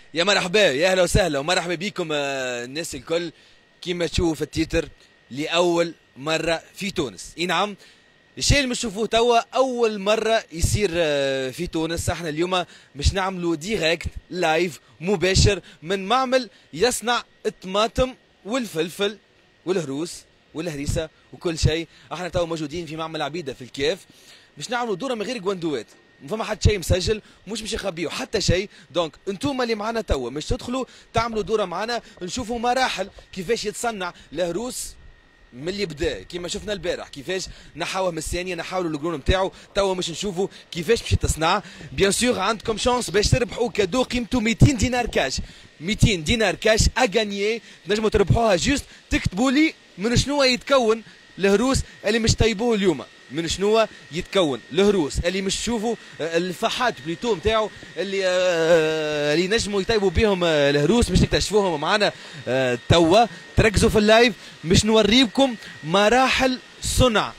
يا مرحبا، يا اهلا وسهلا ومرحبا بكم الناس الكل. كيما تشوفوا في التيتر لأول مرة في تونس. اي نعم، الشيء اللي تشوفوه توا أول مرة يصير في تونس. احنا اليوم مش نعملوا ديريكت لايف مباشر من معمل يصنع الطماطم والفلفل والهروس والهريسة وكل شيء. احنا توا موجودين في معمل عبيدة في الكيف، مش نعملوا دورة من غير جواندوات، ما فما حتى شيء مسجل، مش باش نخبيو حتى شيء. دونك انتوما اللي معنا توا مش تدخلوا تعملوا دوره معنا، نشوفوا مراحل كيفاش يتصنع الهروس من اللي بدا كيما شفنا البارح، كيفاش نحاوه من الثانيه، نحاولوا القرون نتاعو. توا مش نشوفوا كيفاش باش تصنع. بيان سور عندكم شانس باش تربحوا كادو قيمته 200 دينار كاش. 200 دينار كاش اغانيي، تنجموا تربحوها جوست تكتبوا لي من شنو يتكون الهروس اللي مش طيبوه اليوم. من شنو يتكون الهروس اللي مش تشوفوا الفحات بليتو نتاعو اللي نجموا يطيبوا بهم الهروس، مش نكتشفوهم معنا توا. تركزوا في اللايف مش نوريكم مراحل صنع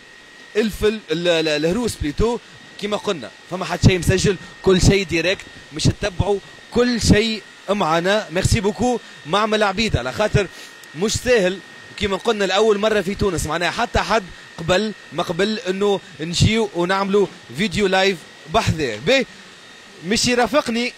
الهروس بليتو. كما قلنا فما حد شيء مسجل، كل شيء ديريكت، مش تتبعوا كل شيء معنا. ميرسي بوكو معمل عبيدة، على خاطر مش سهل كما قلنا لأول مرة في تونس. معناها حتى حد قبل انه نجيو ونعملوا فيديو لايف بحذاه. باهي مش يرافقني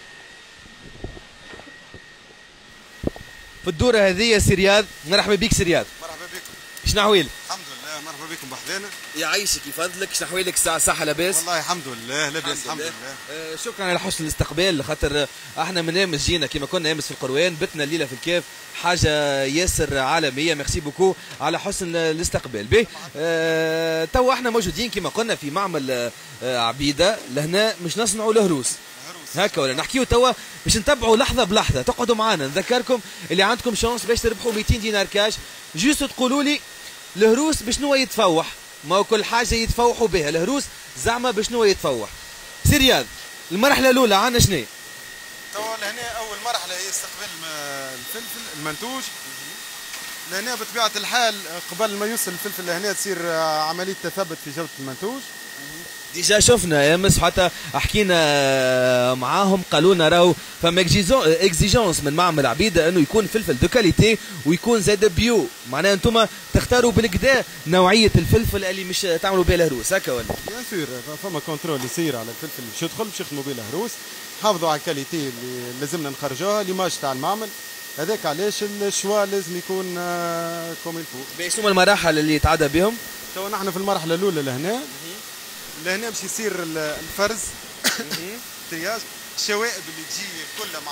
في الدورة هذه سي رياض. مرحبا بك سي رياض. مرحبا بكم. شنو احوالك؟ الحمد لله، مرحبا بكم بحذانا. يعيشك يفضلك. شنو احوالك؟ صحة لاباس؟ والله الحمد لله لاباس الحمد لله. شكرا على حسن الاستقبال، خاطر احنا من امس جينا كما كنا امس في القروان، بتنا الليله في الكيف، حاجه ياسر عالميه. ميرسي بوكو على حسن الاستقبال. به تو احنا موجودين كما قلنا في معمل عبيده لهنا، مش نصنعوا الهروس هكا ولا نحكيو توا، باش نتبعوا لحظه بلحظه. تقعدوا معنا، نذكركم اللي عندكم شانس باش تربحوا 200 دينار كاش. جوست تقولوا لي الهروس بشنو يتفوح، ما هو كل حاجه يتفوحوا بها، الهروس زعما بشنو يتفوح. سي رياض، المرحله الاولى عندنا شنو؟ توا لهنا اول مرحله هي استقبال الفلفل المنتوج. لهنا بطبيعه الحال قبل ما يوصل الفلفل لهنا تصير عمليه تثبت في جوده المنتوج. ديجا شفنا امس حتى حكينا معاهم، قالوا لنا راهو فما اكزيجونس من معمل عبيده انه يكون فلفل دو كاليتي ويكون زاد بيو. معناها انتم تختاروا بالكدا نوعيه الفلفل اللي مش تعملوا بها الهروس هكا ولا؟ بيان سور فما كنترول يصير على الفلفل باش يدخل باش يخدموا به الهروس، حافظوا على الكاليتي اللي لازمنا نخرجوها، ليماج تاع المعمل. هذاك علاش الشوا لازم يكون كوم الفو. شنو المراحل اللي يتعدى بهم؟ توا نحن في المرحله الاولى لهنا باش يصير الفرز ترياج. الشوائب اللي تجي كلها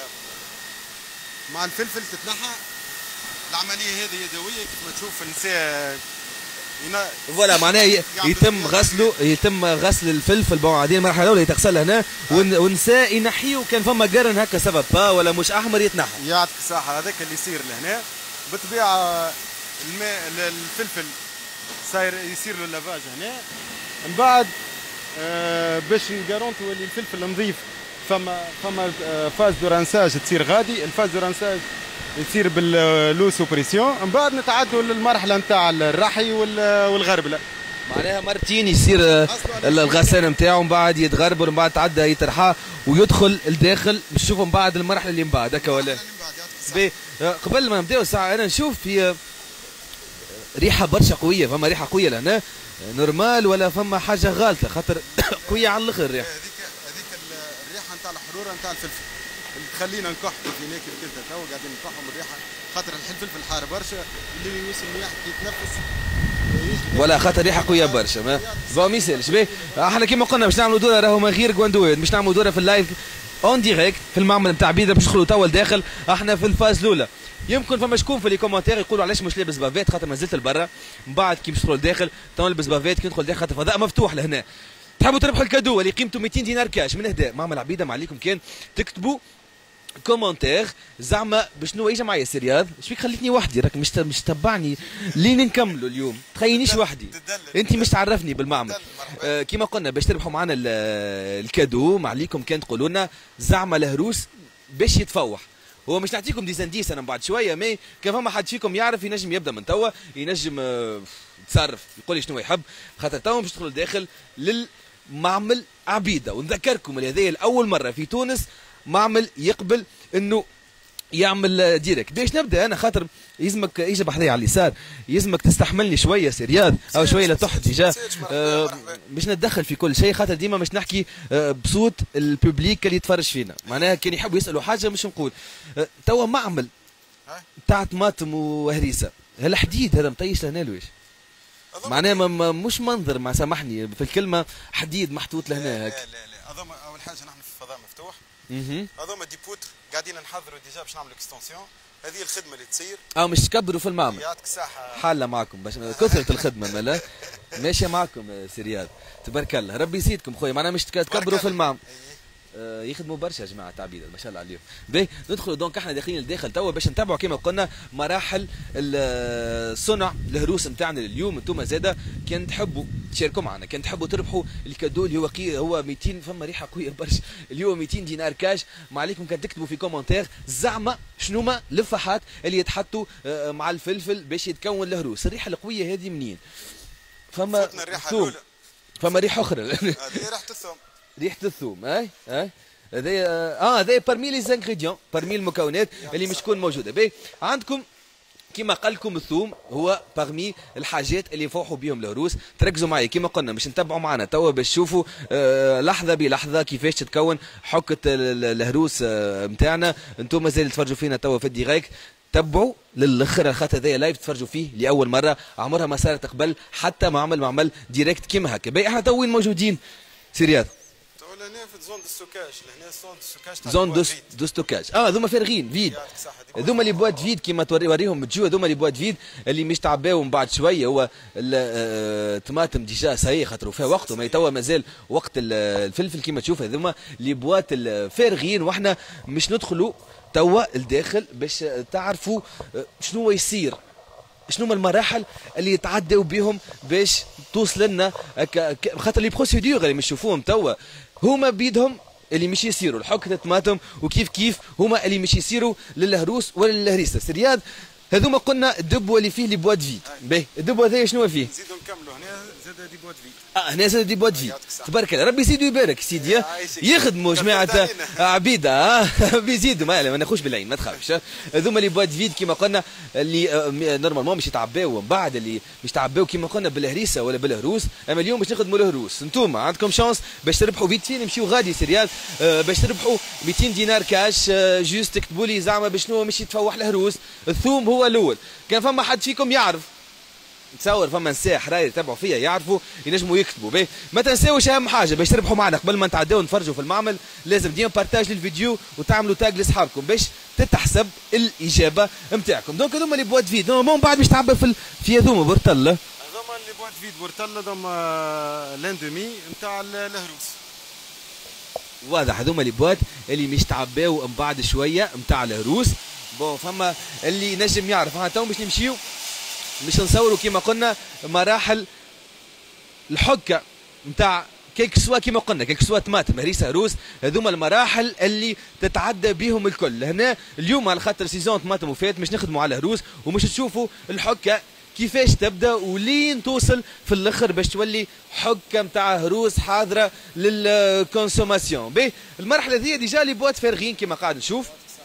مع الفلفل تتنحى. العمليه هذه يدويه كيف ما تشوف النساء فوالا. معناها يتم غسل الفلفل. بون عادي المرحله الاولى يتغسل هنا والنساء ينحيوا كان فما قرن هكا سبب با ولا مش احمر يتنحى. يعطيك الصحه. هذاك اللي يصير لهنا بالطبيعه. الماء الفلفل صاير يصير له لافاج هنا. من بعد باش نجارونتو اللي الفلفل نظيف، فما فاز دو رانساج تصير غادي. الفاز دو رانساج يصير باللو سوبريسيون. من بعد نتعدوا للمرحله نتاع الرحي والغربله. معناها مرتين يصير الغسان نتاعو، من بعد يتغربل، من بعد تعدى يترحى ويدخل الداخل. باش نشوفوا من بعد المرحله اللي من بعد هكا ولا؟ قبل ما نبداو الساعه انا نشوف في ريحه برشا قويه. فما ريحه قويه لهنا نورمال ولا فما حاجه غالطه؟ خاطر قويه على الاخر الريحه. هذيك الريحه نتاع الحروره نتاع الفلفل اللي تخلينا نكحوا في هناك كذا. تو قاعدين نكحوا من الريحه خاطر الفلفل حار برشا اللي يوصل مليح يتنفس ولا خاطر ريحه قويه برشا. ما يسالش. باهي احنا كيما قلنا باش نعملوا دوره راهو من غير جواندوات، باش نعملوا دوره في اللايف اون ديريكت في المعمل نتاع عبيده. باش ندخلوا توا لداخل. احنا في الفاز الاولى. يمكن فما شكون في لي كومنتير يقولوا علاش مش لابس بافيت، خاطر مازلت لبرا. من بعد كي باش ندخل لداخل تو نلبس بافيت كي ندخل داخل، خاطر فضاء مفتوح لهنا. تحبوا تربحوا الكادو اللي قيمته 200 دينار كاش من هدا معمل عبيده. ما عليكم كان تكتبوا كومنتير زعما بشنو يجي معايا سي رياض. شبيك خليتني وحدي؟ راك مش تبعني لين نكملوا اليوم، تخينيش وحدي. انت مش تعرفني بالمعمل. كيما قلنا باش تربحوا معنا الكادو ما عليكم كان تقولوا لنا زعما الهروس باش يتفوح. هو مش نعطيكم ديزانديس انا بعد شويه، مي كان فما حد فيكم يعرف ينجم يبدا من توا، ينجم يتصرف يقول لي شنو يحب، خاطر توا باش تدخلوا داخل للمعمل عبيده. ونذكركم اللي هذه الاول مره في تونس معمل يقبل انه يعمل ديريكت. باش نبدا انا خاطر يلزمك يجي بحذايا على اليسار، يلزمك تستحملني شويه سي رياض او شويه لتحت ديجا باش نتدخل في كل شيء، خاطر ديما مش نحكي بصوت الببليك اللي يتفرج فينا، معناها كان يحبوا يسالوا حاجه مش نقول. توا معمل تاع طماطم وهريسه، الحديد هذا مطيش لهنا لويش؟ معناها مش منظر، ما سامحني في الكلمه، حديد محطوط لهنا هيك. لا لا لا، هذوما اول حاجه نحن في فضاء مفتوح. هذوما دي بوتر قاعدين نحضروا ديجا باش نعملوا اكستنسيون. هذه الخدمه اللي تصير مش تكبروا في المعمل. يعطيك الصحه. حاله معكم باش كثره الخدمه مالا ماشيه معكم سي رياض، تبارك الله، ربي يزيدكم خويا، معناها مش تكبروا في المعمل. يخدموا برشا يا جماعه تعبيد ما شاء الله عليهم. باهي ندخلوا دونك احنا داخلين لداخل توا باش نتابعوا كما قلنا مراحل صنع الهروس نتاعنا اليوم. انتم زاده كان تحبوا تشاركوا معنا، كان تحبوا تربحوا الكادو اللي هو 200، فما ريحه قويه برشا اللي هو 200 دينار كاش. ما عليكم كان تكتبوا في كومنتير زعما شنو ما اللفحات اللي يتحطوا مع الفلفل باش يتكون الهروس. الريحه القويه هذه منين؟ فما ثوم، فما ريحه اخرى هذه ريحه الثوم. ريحه الثوم اي هذا بارمي لي زانغريديون، بارمي المكونات اللي مش تكون موجوده. باهي عندكم كما قال لكم الثوم هو بارمي الحاجات اللي يفوحوا بهم الهروس. تركزوا معي كما قلنا مش نتبعوا معنا توا باش تشوفوا لحظه بلحظه كيفاش تتكون حكه الهروس نتاعنا. انتم مازال تفرجوا فينا توا في الديريكت، تبعوا للاخر خاطر هذايا لايف تفرجوا فيه لاول مره، عمرها ما صارت قبل حتى معمل ديريكت كيما هكا. باهي احنا تو وين موجودين سي رياض؟ لهنا في زون دو ستوكاج، لهنا زون دو ستوكاج تاع زون دو ستوكاج. هذوما فارغين فيد، هذوما لي بواد فيد كيما توريهم بتجو، هذوما لي بواد فيد اللي مش تعباو من بعد شويه. هو الطماطم ديجا صحيح خاطروا فيها وقته، ما توا مازال وقت الفلفل كيما تشوف. هذوما لي بواد الفارغين واحنا مش ندخلوا توا الداخل باش تعرفوا شنو يصير، شنو هما المراحل اللي يتعداو بهم باش توصل لنا خاطر لي بروسيدور اللي مش نشوفوهم توا هما بيدهم اللي مش يصيروا الحكة الطماطم، وكيف كيف هما اللي مش يصيروا للهروس ولا للهريسه. سي رياض هذوما قلنا الدبوه اللي فيه لي بواد فيد. باهي الدبوه هذايا شنو فيه؟ نزيدو نكملوا هنا زاد دي بواد فيد. هنا زاد دي بواد فيد. تبارك الله، ربي يزيدو يبارك سيدي. يخدموا جماعه عبيده بيزيدوا ما ناخوش بالعين ما تخافش. هذوما لي بواد فيد كيما قلنا اللي نورمالمون مش يتعباو من بعد، اللي مش يتعباو كيما قلنا بالهريسه ولا بالهروس. اما اليوم باش نخدموا الهروس. انتم عندكم شانس باش تربحوا فيت فين نمشيو غادي سي رياض باش تربحوا 200 دينار كاش. جوست تكتبوا لي زعما بشنو مش يتفوح الهروس. الثوم هو الاول. كان فما حد فيكم يعرف تصور فما نساء حراير يتابعوا فيا يعرفوا ينجموا يكتبوا. باهي ما تنساوش اهم حاجه باش تربحوا معنا قبل ما نتعداو نتفرجوا في المعمل لازم ديما بارتاج للفيديو وتعملوا تاج لاصحابكم باش تتحسب الاجابه نتاعكم. دونك هذوما لي بواد فيد من بعد باش تعبى في هذوما برتله. هذوما لي بواد فيد برتله هذوما لاندومي نتاع الهروس. واضح هذوما لي بواد اللي مش تعباو من بعد شويه نتاع الهروس. بون فما اللي نجم يعرف ها تو باش نمشيو مش نصوروا كما قلنا مراحل الحكه نتاع كيك سوا كما قلنا كيك سوا طماطم هريسه هروس. هذوما المراحل اللي تتعدى بهم الكل. هنا اليوم على خاطر سيزون طماطم وفات مش نخدموا على هروس ومش تشوفوا الحكه كيفاش تبدا ولين توصل في الاخر باش تولي حكه نتاع هروس حاضره للكونسوماسيون. باهي المرحله هذه ديجا لي بوات فارغين كما قاعد نشوف.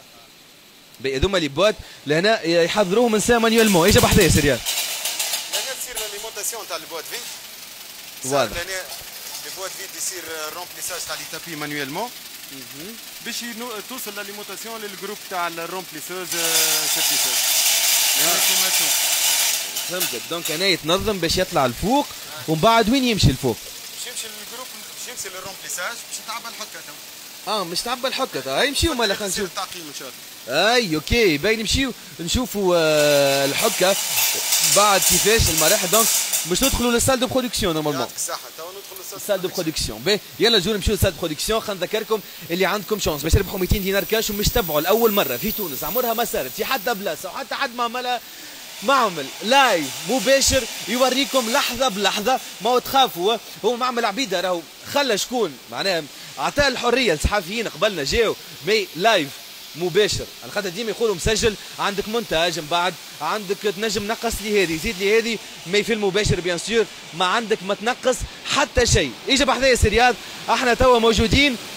هذوما لي بوات لهنا يحضروهم من سا مانيوالمون. اجا بحذايا سيريال. لهنا تصير ليمونتاسيون تاع لي بوات فيد. واضح. لهنا لي بوات فيد يصير رومبليساج تاع لي تابي مانيوالمون باش توصل لاليمونتاسيون للجروب تاع الرومبليسوز سيرتيسوز. كيما تشوف. فهمتك. دونك هنا يتنظم باش يطلع الفوق ومن بعد وين يمشي الفوق؟ باش يمشي للجروب باش يمشي للرومبليساج باش يتعبى الحكه تو. مش تعبى الحكه هاي نمشيو مالا خلينا نشوف التعقيم ان شاء الله. اي اوكي باين نمشيو نشوفوا الحكه بعد كيفاش المراحل. دونك باش ندخلوا للسال دو برودكسيون نورمالمون. يعطيك الصحه تو ندخلوا للسال دو برودكسيون. باهي يلا نجيو نمشيو للسال دو برودكسيون. خلينا نذكركم اللي عندكم شانس باش تربحوا 200 دينار كاش ومش تبعوا لاول مره في تونس عمرها ما صارت في حتى بلاصه وحتى حد ما عملها. معمل لايف مباشر يوريكم لحظه بلحظه ما تخافوا. هو معمل عبيده راهو خلى شكون معناها اعطاه الحريه للصحفيين قبلنا جاو مي لايف مباشر على خاطر ديما يقولوا مسجل عندك مونتاج من بعد عندك تنجم نقص لي هذه زيد لي هذه مي في المباشر بيان سور ما عندك ما تنقص حتى شيء. اجا بحذايا سي رياض احنا توا موجودين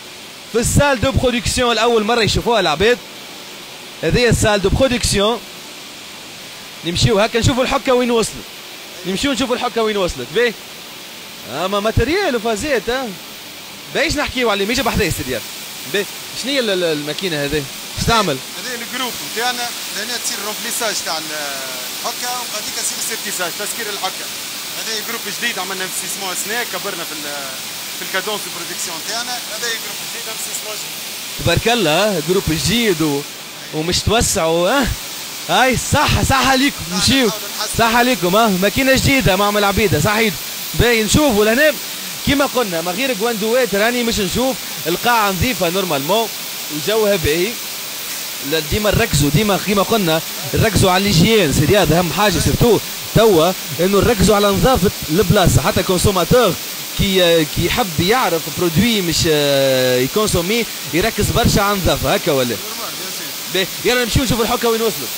في السال دو برودكسيون الاول مره يشوفوها العباد. هذه السال دو برودكسيون. نمشيو هكا نشوفوا الحكه وين وصلت. نمشيو نشوفوا الحكه وين وصلت. باهي اما ماتريال وفازات بايش نحكيو عليه ماشي بحذايا سيدي. باهي شنو هي الماكينه هذه؟ اش تعمل؟ هذا الجروب نتاعنا لهنا تصير رومبليساج تاع الحكه وغاديك تصير سيرتيساج تسكير الحكه. هذا جروب جديد عملنا انفستيسمون سنه كبرنا في الكادونس دو برودكسيون تاعنا. هذا جروب جديد انفستيسمون جديد. تبارك الله جروب جديد ومش توسعوا هاي صح عليكم نمشيو صح عليكم ماكينه جديده معمل عبيده صحيح. باهي نشوفوا لهنا كيما قلنا ما غير جواندوات راني مش نشوف القاعه نظيفه نورمالمون وجوها باهي. ديما نركزوا ديما كيما قلنا نركزوا على الهيجيين سيدي هذا اهم حاجه سيرتو توا انه نركزوا على نظافه البلاصه حتى الكونسوماتور كي يحب يعرف برودوي مش يكونسومي يركز برشا على النظافه هكا ولا؟ باهي يلا نمشيو نشوفوا الحكه وين وصلت.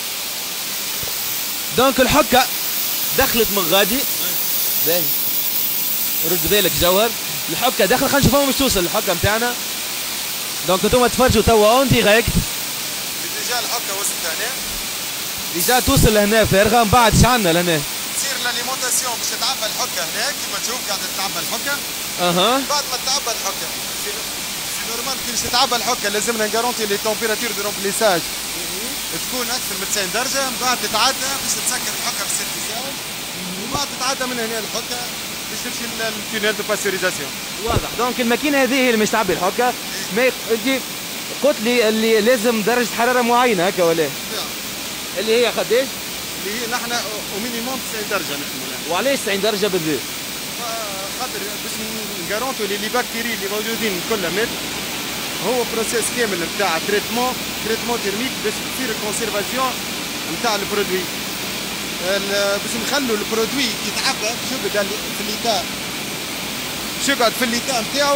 دونك الحكه دخلت من غادي. باهي رد بالك جوهر الحكه دخل خلينا نشوفوا مش توصل الحكه نتاعنا. دونك انتم تفرجوا توا اون ديريكت. ديجا الحكه وصلت هنا. ديجا توصل لهنا فارغه من بعد شعنا لهنا. تصير لاليمونتاسيون باش تتعبى الحكه هنا كيما تشوف قاعده تتعبى الحكه. بعد ما تتعبى الحكه في نورمال كي باش تتعبى الحكه لازمنا نغارونتي لي تمبيراتور دو رومبليساج تكون اكثر من 90 درجه. من بعد تتعدى باش تسكر الحكه في السيرفيساج. ومن بعد تتعدى من هنا الحكه باش تمشي للتونيل دو باستوريزاسيون. واضح. دونك الماكينه هذه هي اللي مش تعبي الحكه. ما انت قلت لي اللي لازم درجه حراره معينه هكا ولا؟ اللي هي قداش؟ اللي هي نحن ومينيموم 90 درجه نحن. وعلاش 90 درجه بالذات؟ خاطر باش نغارونتو لي باكتيري اللي موجودين كل متر هو بروسيس كامل نتاع تريتمون تيرميك باش تصير الكونسيرفاسيون نتاع البرودوي. باش نخلوا البرودوي كي يتعبى باش يبدا في الليتا باش يقعد في الليتا نتاعو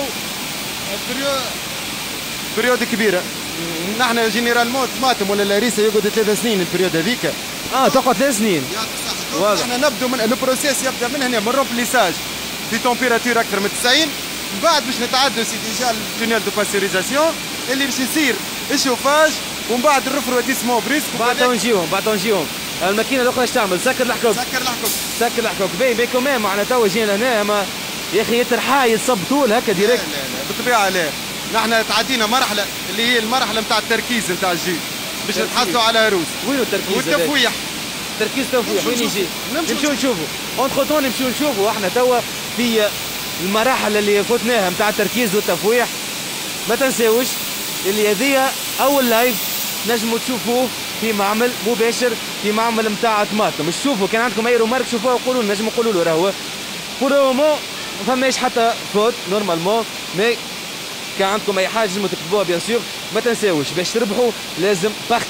بريود كبيره. نحن جينيرالمون الطماطم ولا الهريسه يقعد 3 سنين البريود هذيك. تقعد 3 سنين. واضح. نحن نبدو من البروسيس يبدا من هنا من رومبليساج في تمبيراتور اكثر من 90. من بعد باش نتعدوا سي ديجا التونيل دو باستوريزاسيون اللي باش يصير الشوفاج ومن بعد الرفرواتيسمون بريسك. بعد نجيهم الماكينه الاخرى ايش تعمل؟ سكر الحكوك. سكر الحكوك. باهي كمان معنا توا جينا هنا اما يا اخي يترحى يتصب طول هكا ديريكت. لا بالطبيعه لا. نحن تعدينا مرحله اللي هي المرحله نتاع التركيز نتاع الجي باش نتحطوا على روس. وين التركيز؟ والتفويح. تفويح وين يجي؟ نمشيو نشوفوا. اونتخ طون نمشيو نشوفوا احنا توا في المراحل اللي فتناها نتاع التركيز والتفويح. ما تنساوش اللي هذيا اول لايف نجموا تشوفوه في معمل مباشر في معمل نتاع طماطم. شوفوا كان عندكم اي رومارك شوفوها وقولوا نجموا نقولوا له راهو بور ما فماش حتى فوت نورمالمون. مي كان عندكم اي حاجه لازم تكتبوها بيان سور. ما تنساوش باش تربحوا لازم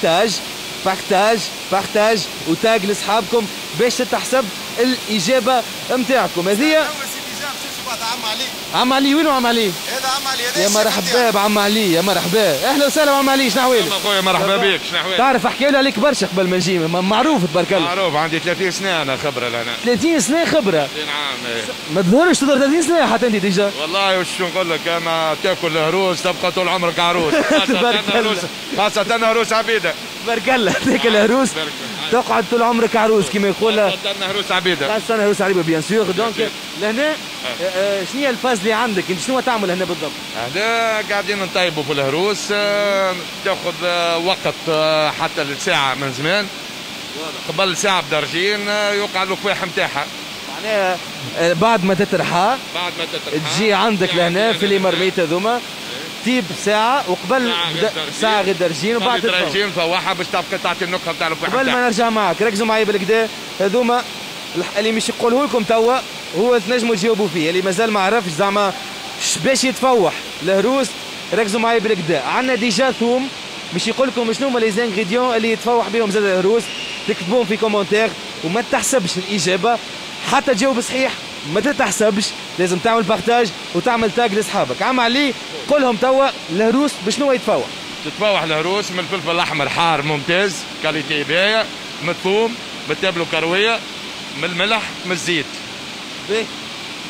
بارتاج وتاج لاصحابكم باش تتحسب الاجابه نتاعكم. هذه عم علي. وينو عم علي؟ هذا عم علي. يا مرحبا بعم علي. يا مرحبا اهلا وسهلا بعم علي. شنو احوالك؟ خويا مرحبا بك. شنو احوالك؟ تعرف حكي له عليك برشا قبل ما نجي معروف تبارك الله. معروف عندي 30 سنه انا خبره لهنا. 30 سنه خبره؟ نعم. ما تظهرش تظهر 30 سنه حتى انت ديجا. والله وش نقول لك انا تاكل هروس تبقى طول عمرك عروس. خاصة هروس عبيده. تبارك الله تاكل هروس تقعد طول عمرك عروس كما يقول. خاصة هروس عبيده. خاصة هروس عبيده بيان سور. دونك لهنا شنو هي الفاز اللي عندك انت؟ شنو تعمل هنا بالضبط؟ هذا قاعدين نطيبوا في الهروس. تاخذ وقت حتى لساعه من زمان. قبل ساعه بدرجين يوقع الكواح نتاعها. معناها بعد ما تترحى تجي عندك لهنا في لي مرميت هذوما تيب ساعة وقبل ساعة غير درجين وبعد درجين فواحة باش تبقى تعطي النكهة نتاع الكواح. قبل ما نرجع معك ركزوا معي بالكدا هذوما اللي مش يقوله لكم توا هو تنجموا تجاوبوا فيه. اللي مازال ما عرفش زعما باش يتفوح الهروس ركزوا معي بالكدا. عندنا ديجا ثوم باش يقول لكم شنو هما لي زانغريديون اللي يتفوح بهم زاد الهروس. تكتبوهم في كومنتير وما تحسبش الاجابه حتى تجاوب صحيح ما تتحسبش. لازم تعمل بارتاج وتعمل تاج لاصحابك. عم علي قول لهم توا الهروس بشنو يتفوح؟ تتفوح الهروس من الفلفل الاحمر حار ممتاز كاليتي باهيه، من الثوم، من التابلو كرويه، من الملح، من الزيت. باهي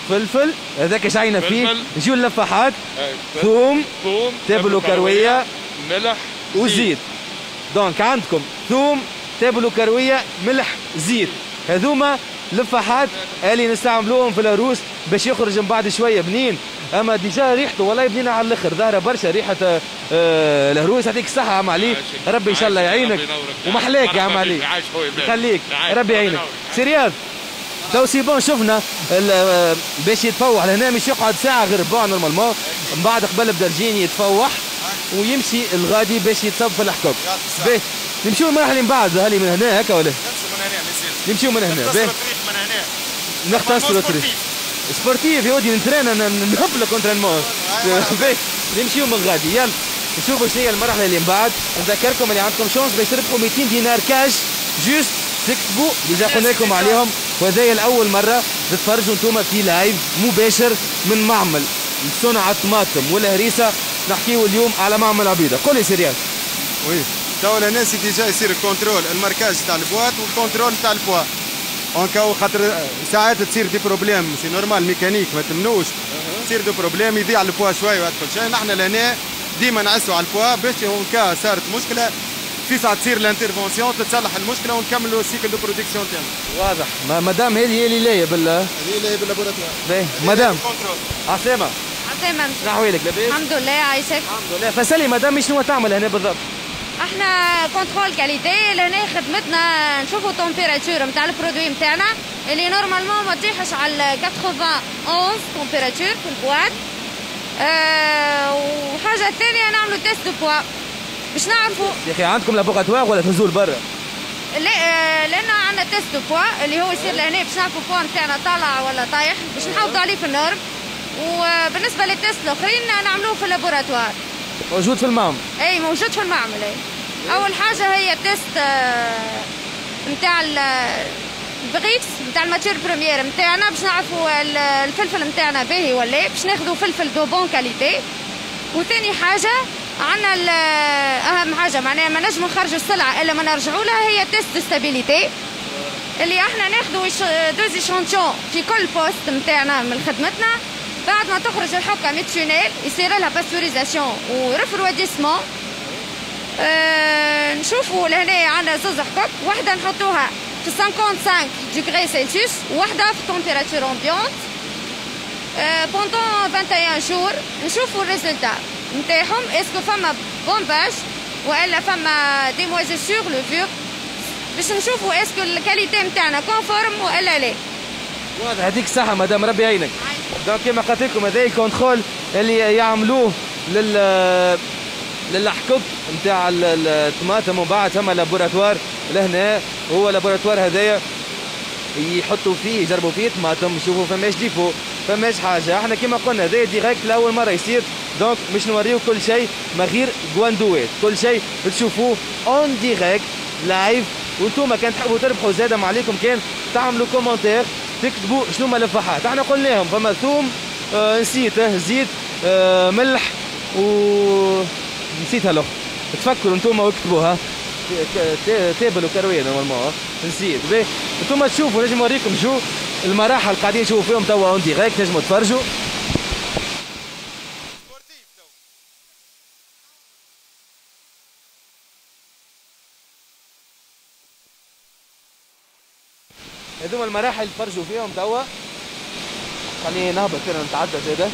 فلفل هذاك شعينا فيه، فلفل. نجيو اللفاحات، ثوم، تابل وكرويه، ملح وزيت. دونك عندكم ثوم، تابل وكرويه، ملح، زيت، هذوما لفاحات اللي نستعملوهم في العروس باش يخرج من بعد شويه بنين. اما ديجا ريحته والله بنينه على الاخر، ظاهره برشا ريحه العروس. يعطيك الصحه يا عم علي، ربي ان شاء الله يعينك ومحلاك يا عم علي، يخليك ربي يعينك. سي رياض تو سي بون شفنا باش يتفوح لهنا مش يقعد ساعه غير ربع نورمالمون، من بعد قبل بدا الجيني يتفوح ويمشي الغادي باش يتصب في الحكم. باهي نمشيو المراحل اللي من بعد هالي من هنا هكا ولا؟ نمشيو من هنا باهي نختصروا الطريق سبورتيف يا ودي نترينا نحب الكونترينمون. باهي نمشيو من غادي يلا نشوفوا شنو هي المرحله اللي من بعد. نذكركم اللي عندكم شونس باش تربحوا 200 دينار كاش جوست تكتبوا ديجا قلنا لكم عليهم، وهذايا الاول مره تتفرجوا انتم في لايف مباشر من معمل صنع الطماطم والهريسه. نحكيو اليوم على معمل عبيده. قول لي سيريان. وي تو الناس ديجا يصير الكونترول الماركاج تاع البواط والكونترول تاع البوا اون كاو، خاطر ساعات تصير دي بروبليم سي نورمال ميكانيك ما تمنوش تصير دي بروبليم يضيع البوا شويه وهذا كل شيء. نحن لهنا ديما نعسوا على البوا باش اون كا صارت مشكله في ساعه تصير الانترفونسيون تتصلح المشكله ونكملوا السيكل دو برودكسيون تاعنا. واضح. مدام هذه هي اللي لايه هذه لايه باللابوراتوار. باهي مدام عسلامه. عسلامة. شنو احوالك لاباس؟ الحمد لله عايشك. الحمد لله. فسالي مدام شنو تعمل هنا بالضبط؟ احنا كنترول كاليتي، لهنا خدمتنا نشوفوا التمبيراتور نتاع البرودوي نتاعنا اللي نورمالمون ما تطيحش على 91 تمبيراتور في البواط. وحاجة ثانية نعملوا تيست دو بوا باش نعرفوا. يا اخي عندكم لابوغاتوار ولا تهزوا لبرا؟ لا لأن عندنا تيست دو بوا اللي هو يصير لهنا باش نعرفوا البوا نتاعنا طالع ولا طايح باش نحافظوا عليه في النورم. وبالنسبة للتيست الآخرين نعملوه في اللابوراتوار. موجود في المعمل؟ اي موجود في المعمل. اي اول حاجه هي تيست نتاع البغيكس نتاع الماتير بروميير نتاعنا باش نعرفوا الفلفل نتاعنا باهي ولا باش ناخذوا فلفل دو بون كاليتي. وثاني حاجه عندنا اهم حاجه معناها ما نجموا نخرجوا السلعه الا ما نرجعوا لها هي تيست ستابيليتي اللي احنا ناخذوا دوز ايشانتيون في كل بوست نتاعنا من خدمتنا. بعد ما تخرج الحكه ميتشونيل يصير لها باستوريزاسيون ورفرواديسمون. نشوفوا لهنا عندنا زوز حكك، واحده نحطوها في 55 ديغري سلسيوس وواحده في تمبيراتور امبيونت بوندون 21 جور. نشوفوا الريزلتا نتاعهم اسكو فما بومباج والا فما دي مويزيسور لوفور باش نشوفوا اسكو الكاليتي نتاعنا كونفورم والا لا. واضح. يعطيك الصحة مدام ربي يعينك. دونك كيما قلت لكم هذا الكونترول اللي يعملوه للحكك نتاع الطماطم ومن بعد ثم لابوراتوار لهنا. هو لابوراتوار هذايا يحطوا فيه يجربوا فيه طماطم يشوفوا فماش ديفو فماش حاجة. احنا كيما قلنا هذايا ديريكت لأول مرة يصير، دونك مش نوريو كل شيء ما غير جواندوات، كل شيء تشوفوه اون ديريكت لايف. وانتم كان تحبوا تربحوا زادة ما عليكم كان تعملوا كومنتير تكتبوا شنو هما اللفاحات. احنا قلنا لهم فما ثوم نسيته، زيت ملح و نسيتها الاخرى، تفكروا انتم واكتبوها تابل وكرويه نورمالمون نسيت. باهي انتم تشوفوا نجم نوريكم شو المراحل قاعدين نشوفوا فيهم توا اون ديريكت نجموا تفرجوا. هذوما المراحل تفرجوا فيهم توا. خليني نهبط كده نتعدى زاده.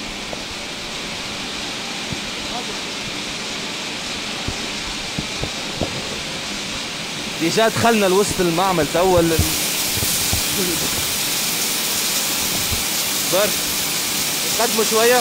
ديجا دخلنا لوسط المعمل توا برك نقدموا شويه.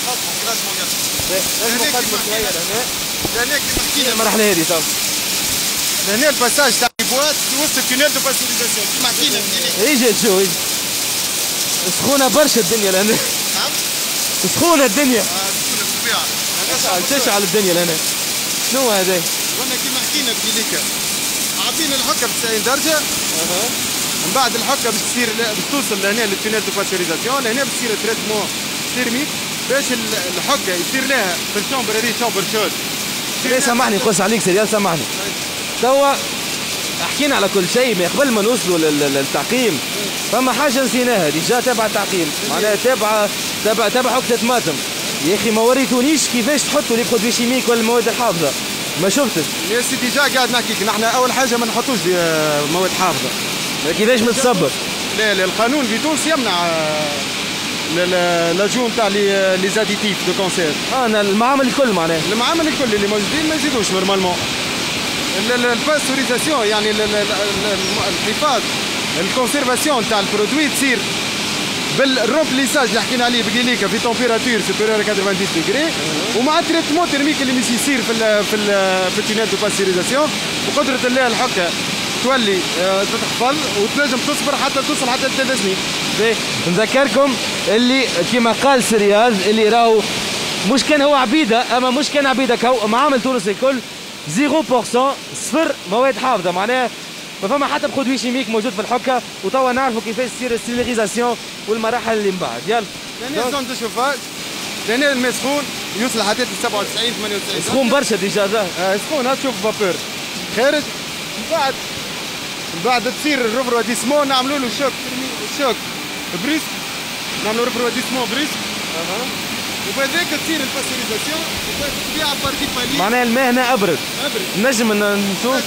نقدموا شويه لهنا. لهنا كيما حكينا المرحله هذه توا. لهنا الباساج تاع البواط في وسط التونيل دو باستوريزاسيون كيما حكينا. اجي شو اجي سخونه برشا الدنيا لهنا. نعم سخونه الدنيا. سخونه بالطبيعه. تشعل الدنيا لهنا. شنو هذا؟ قلنا كيما حكينا بديليكا عاطين الحكه ب 90 درجه. من بعد الحكه باش توصل لهنا للتونيل دو باستوريزاسيون. لهنا باش تصير تريتمون تيرميك باش الحكه يصير لها في الشومبر هذه شومبر شود. سامحني نقص عليك سريال سامحني. توا حكينا على كل شيء، ما قبل ما نوصلوا للتعقيم فما حاجه نسيناها ديجا تبع التعقيم، معناها تبع حكة ماتم. يا اخي ما وريتونيش كيفاش تحطوا لي برودوي شيميك ولا المواد الحافظه، ما شفتش. يا سيدي ديجا قاعد نحكيك، نحن اول حاجه ما نحطوش مواد حافظه. كيفاش متصبر؟ لا القانون في تونس يمنع لاجون تاع لي زاديتيف دو كونسير. انا المعامل الكل معناها المعامل الكل اللي موجودين ما يزيدوش نورمالمون. الباستوريزاسيون يعني الحفاظ الكونسيرفاسيون تاع البرودوي تصير بالرومبليساج اللي حكينا عليه بكليكا في تمبيراتور سوبيريور 90 ديجري، ومع التريتمون تيرميك اللي مش يصير في التونيل دو باستوريزاسيون، بقدره الله الحكه تولي تتحفظ وتنجم تصبر حتى توصل حتى 3 سنين. نذكركم اللي كما قال سرياز اللي راهو مش كان هو عبيده، اما مش كان عبيده كو معامل تونس الكل 0% صفر مواد حافظه، معناها ما فما حتى برودوي شيميك موجود في الحكه، وتوا نعرفوا كيفاش تصير الستيريزاسيون والمراحل اللي من بعد. يلا لان زون دو شوفاج، لان الماء سخون يوصل حتى 97 98 سخون برشا ديجا. سخون تشوف فابور خارج، من بعد تصير الريفرواديسمون نعملوا له شوك بريسك، نعملوا ريفرواديسمون بريسك وبهذاك تصير الباستوريزاسيون وتبيع بارتي بالي. معناها الماء هنا ابرد نجم نشوف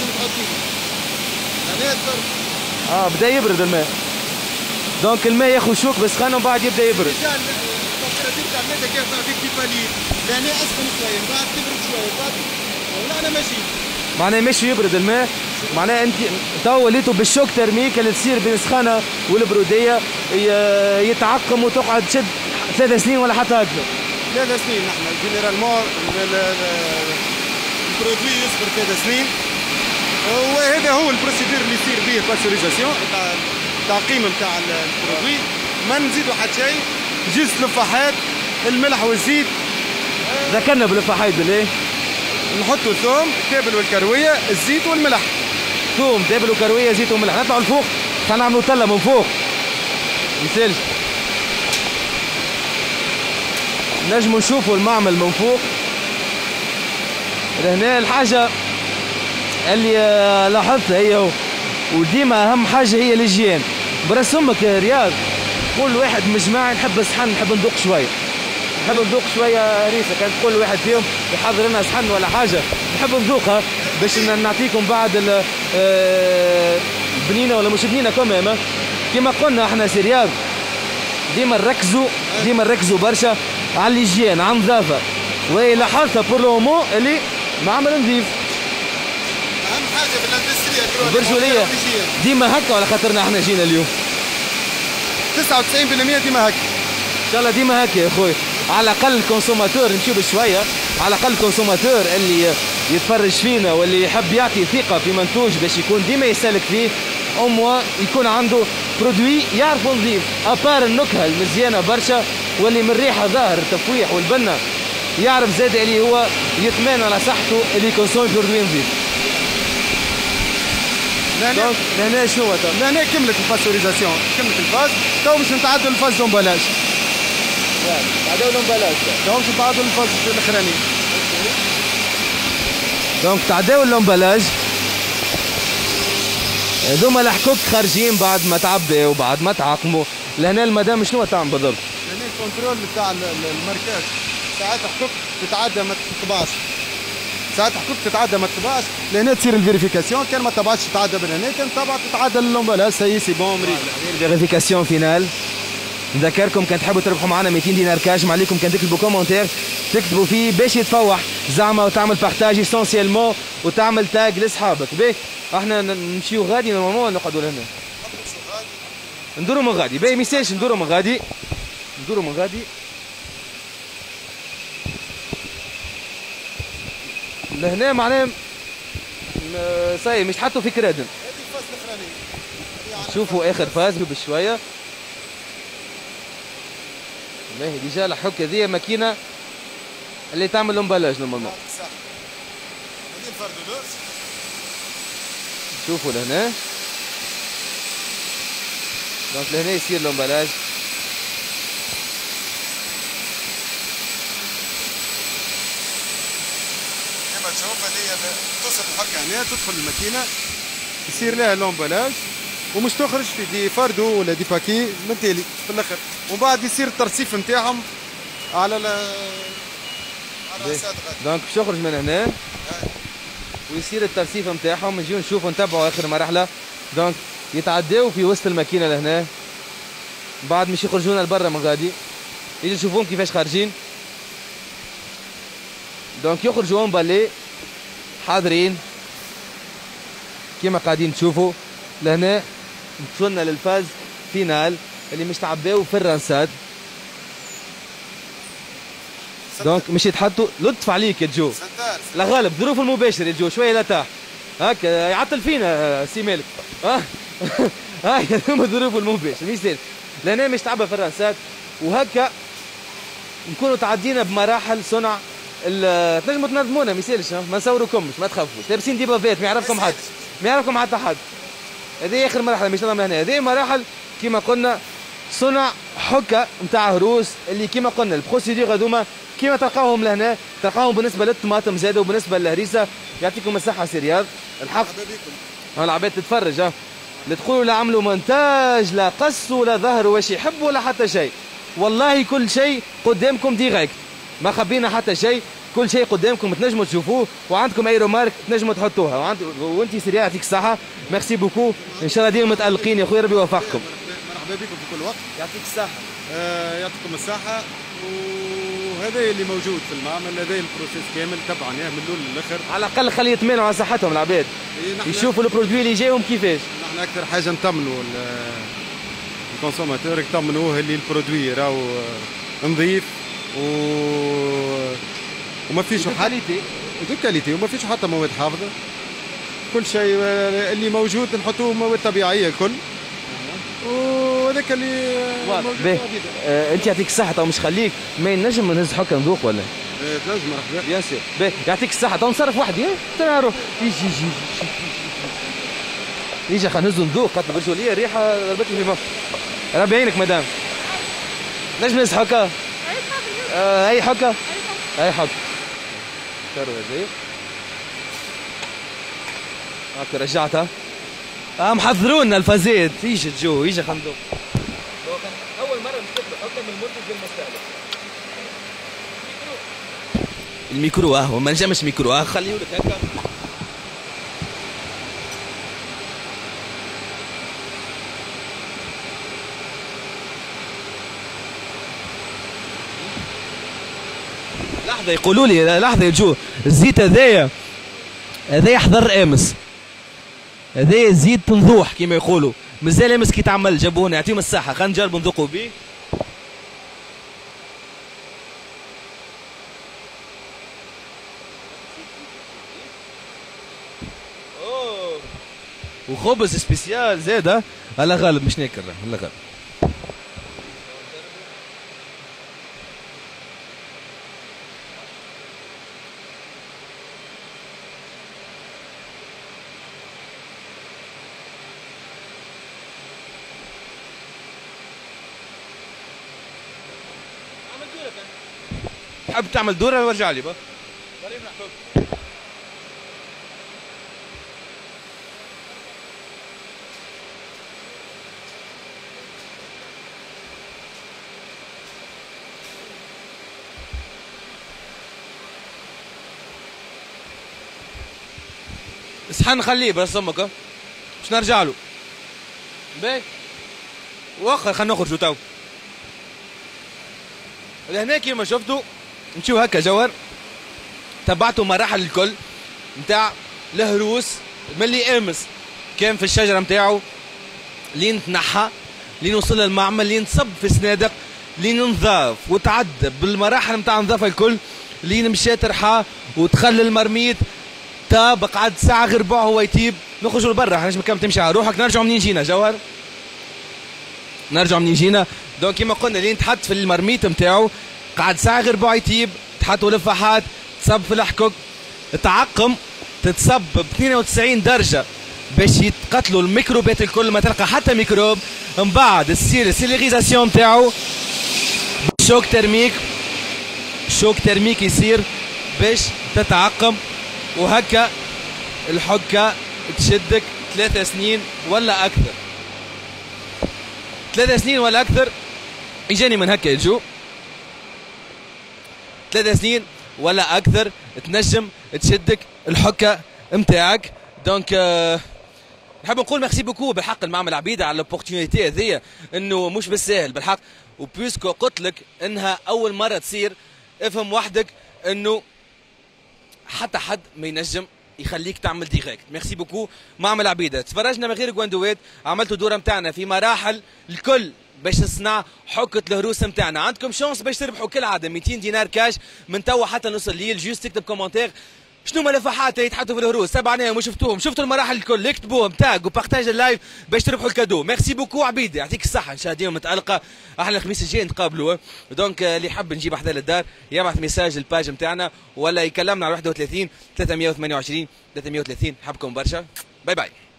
بدا يبرد الماء، دونك الماء ياخذ شوك بسخان ومن بعد يبدا يبرد. التمبيراتور تاع الماء كيف فيك بالي لهنا اسخن شويه من بعد تبرد شويه بعد ولا ماشي، معناها ماشي يبرد الماء، معناها انت تو وليتوا بالشوك ترميك اللي تصير بين السخانه والبروديه يتعقم وتقعد تشد 3 سنين ولا حتى اكثر. 3 سنين نحن جينيرالمون البرودوي يصبر 3 سنين، وهذا هو البروسيدور اللي يصير به الباستوريزاسيون تاع التعقيم نتاع البرودوي. ما نزيدوا حتى شيء، جوست لفاحات الملح والزيت. ذكرنا باللفاحات بالله، نحطوا الثوم التابل والكرويه الزيت والملح. ثوم تابل وكرويه زيت وملح، نطلعوا لفوق خلينا نعملوا تله من فوق مثال نجموا نشوفوا المعمل من فوق. لهنا الحاجه اللي لاحظتها هي وديما اهم حاجه هي الهيجين. برسمك يا رياض كل واحد مجمعي نحب الصحن، نحب ندوق شويه، نحب ندوق شويه هريسه. كانت كل واحد فيهم يحضر لنا صحن ولا حاجه نحب ندوقها باش نعطيكم بعد بنينه ولا مش بنينه كمان. كما قلنا احنا سي رياض ديما نركزوا برشا على الهيجين، على النظافه، ولاحظتها بور لو مو اللي معمل نظيف. اهم حاجه بالاندستريا البرجوليه ديما هكا، ولا خاطرنا احنا جينا اليوم 99% ديما هكا ان شاء الله، ديما هكا يا خويا. على الاقل الكونسوماتور نمشيو بشويه، على الاقل الكونسوماتور اللي يتفرج فينا واللي يحب يعطي ثقه في منتوج باش يكون ديما يسالك فيه، موا يكون عنده برودوي يعرفوا نظيف، ابار النكهه المزيانه برشا واللي من ريحه ظاهر التفويح والبنه، يعرف زاد اللي هو يطمئن على صحته اللي يكونسومي برودوي نظيف. لهنا شنو هو؟ لهنا كملت الباستوريزاسيون، كملت الفاز، تو باش نتعدوا الفاز دومبالاج. تعداو لومبالاج، تو باش نتعدوا الفاز الاخراني. دونك تعداو اللومبالاج، هذوما الحكوك خارجين بعد ما تعبي وبعد ما تعقموا. لهنا المدام شنو تعمل بالضبط؟ لهنا الكنترول تاع الماركات، ساعات حكوك تتعدى ما تطبعش، ساعات حكوك تتعدى ما تطبعش، لهنا تصير الفيريفيكاسيون، كان ما تطبعش تتعدى من هنا، كان طبعا تتعدى اللومبالاج. سي بون مريض. الفيريفيكاسيون فينال. نذكركم كان تحبوا تربحوا معنا 200 دينار كاش، ما عليكم كان تكتبوا كومنتير تكتبوا فيه باش يتفوح زعما، وتعمل بارتاج اسونسيالمون وتعمل تاج لاصحابك. باهي احنا نمشيو غادي نورمالمون ولا نقعدوا لهنا؟ ندوروا من غادي. باهي ميساج ندوروا من غادي، ندوروا من غادي. لهنا معناها صاي مش تحطوا في كرادن. شوفوا اخر فاز بشويه. باهي ديجا الحك هذيا ماكينه اللي تعمل لومبالاج نورمالمون. صح. هذه الفردولوس. شوفوا لهنا. دونك لهنا يصير لومبالاج. كما تشوف هذه توصل الحكه هنا، تدخل الماكينه يصير لها لومبلاج ومش تخرج في دي فاردو ولا دي باكي من تالي في الاخر، ومن بعد يصير الترصيف نتاعهم على الراسات غادي. دونك باش يخرج من هنا ويصير الترصيف نتاعهم، نجيو نشوفوا نتبعوا اخر مرحله. دونك يتعداو في وسط الماكينه لهنا، بعد مش يخرجونا لبرا من غادي، يجي نشوفوهم كيفاش خارجين. دونك يخرجوا بالي حاضرين كيما قاعدين تشوفوا لهنا. وصلنا للفاز فينال اللي مش تعباو في الرنسات. دونك مش يتحطوا لطف عليك يا جو، لا غالب ظروف المباشر يا جو، شويه لا تاح هكا يعطل فينا سي مالك. هاي هذوما ظروف المباشر مش سهل لهنا، مش تعبى في الرنسات وهكا نكونوا تعدينا بمراحل صنع. تنجموا تنظمونا ما يسالش، ما نصوروكمش ما تخافوش، لابسين ديبافات ما يعرفكم حد، ما يعرفكم حتى حد. هذه اخر مرحله مش نظام هنا، هذه مراحل كيما قلنا صنع حكه نتاع هروس اللي كيما قلنا البروسيدور هذوما كيما تلقاوهم لهنا، تلقاوهم بالنسبه للطماطم زاده وبالنسبه للهريسه. يعطيكم الصحه سي رياض الحق. العباد تتفرج لا تقولوا لا عملوا مونتاج لا قصوا لا ظهروا واش يحبوا ولا حتى شيء، والله كل شيء قدامكم ديريكت، ما خبينا حتى شيء، كل شيء قدامكم تنجموا تشوفوه، وعندكم اي رومارك تنجموا تحطوها. وانت سي رياض يعطيك الصحه، ميرسي بوكو، ان شاء الله ديما متالقين يا خويا، ربي يوفقكم. مرحبا بكم في كل وقت. يعطيك الصحه. يعطيكم الصحه. وهذا اللي موجود في المعمل، هذا البروسيس كامل تبعناه من الاول للاخر. على الاقل خلي يطمئنوا على صحتهم العباد، يشوفوا البرودوي اللي جايهم كيفاش. نحن اكثر حاجه نطمنوا الكونسوماتور، يطمنوه اللي البرودوي راهو نظيف وما فيش كاليتي دو كاليتي وما فيش حتى مواد حافظه. كل شيء اللي موجود نحطوه مواد طبيعيه الكل، وهذاك اللي موجود. انت يعطيك الصحه، تو مش خليك ما نجم نهز حكه نذوق ولا؟ تنجم مرحبا. بيان سور. باهي يعطيك الصحه، تو نصرف وحدي تنعرف. يجي خلينا نهزو نذوق، خاطر برجوليه الريحه ضربتني في مخ. ربي يعينك مدام. نجم نهز حكه؟ اي حكه؟ اي حكه. شرو هذي هاكا رجعتها. محضرونا الفازات. يجي جو يجي خلينا ندوق. اول مره نشوف حكه من المنتج للمستهلك. الميكرو هو ما نجمش ميكرو، خليه لك هكا. لحظه يقولوا لي، لحظه يا جو، الزيت هذايا حضر امس، هذايا زيت تنضوح كيما يقولوا، مازال امس كي تعمل جابونا، يعطيهم الصحه. خلينا نجربوا نذوقوا بيه. وخبز سبيسيال زاد. هلا غالب مش ناكل، هلا غالب. تحب تعمل دوره وارجع لي بقى. صحن نخليه بس امك باش نرجع له. باهي وخر خلينا نخرجوا تو. لهنا كيما شفتوا نمشيو هكا جوهر، تبعتوا مراحل الكل نتاع الهروس ملي امس كان في الشجره نتاعو، لين تنحى، لين وصل للمعمل، لين تصب في صنادق، لين نضاف وتعدى بالمراحل نتاع النظافه الكل، لين مشى ترحى ودخل المرميت. طاب قعد ساعه غير ربع هو يطيب. نخرجوا لبرا، حناش مكان تمشي على روحك. نرجعوا منين جينا جوهر؟ نرجعوا منين جينا؟ دونك كيما قلنا لين تحط في المرميت نتاعو قعد ساعه غير ربع يطيب، تحطوا لفاحات، تصب في الحكك، تعقم، تتصب ب 92 درجه باش يتقتلوا الميكروبات الكل، ما تلقى حتى ميكروب. من بعد تصير السيليغيزاسيون نتاعو شوك ترميك، شوك ترميك يصير باش تتعقم، وهكا الحكه تشدك 3 سنين ولا اكثر. 3 سنين ولا اكثر، اجاني من هكا الجو. 3 سنين ولا اكثر تنجم تشدك الحكه نتاعك. دونك نحب نقول ميرسي بوكو بالحق المعمل عبيده على الاوبورتونيتي هذيا، انه مش بالساهل بالحق. وبيسكو قلت لك انها اول مره تصير، افهم وحدك انه حتى حد ما ينجم يخليك تعمل ديريكت. ميرسي بوكو معمل عبيده. تفرجنا من غير جواندوات، عملتوا دوره نتاعنا في مراحل الكل باش نصنع حكة الهروس نتاعنا. عندكم شانس باش تربحوا كالعاده 200 دينار كاش من توا حتى نص الليل. جوست تكتب كومنتير شنو ما لفحات اللي يتحطوا في الهروس سبعناهم وشفتوهم، شفتوا المراحل الكل، اكتبوهم تاج وبارتاج اللايف باش تربحوا الكادو. ميرسي بوكو عبيد، يعطيك الصحه، ان شاء الله ديما متالقه. احنا الخميس الجاي نتقابلوا. دونك اللي يحب نجيب حدا للدار يبعث ميساج الباج نتاعنا ولا يكلمنا على 31 328 330. نحبكم برشا، باي باي.